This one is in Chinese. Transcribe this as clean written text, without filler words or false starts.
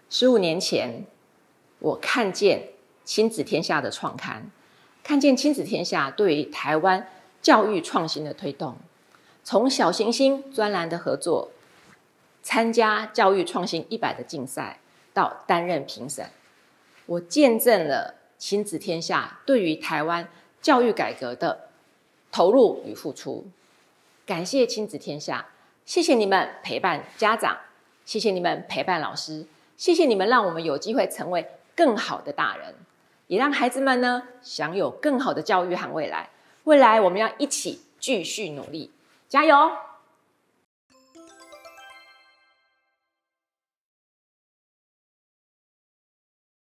15年前，我看见亲子天下的创刊，看见亲子天下对于台湾教育创新的推动，从小行星专栏的合作，参加教育创新100的竞赛，到担任评审，我见证了亲子天下对于台湾教育改革的投入与付出。感谢亲子天下，谢谢你们陪伴家长，谢谢你们陪伴老师，谢谢你们让我们有机会成为更好的大人，也让孩子们呢享有更好的教育和未来。未来我们要一起继续努力，加油！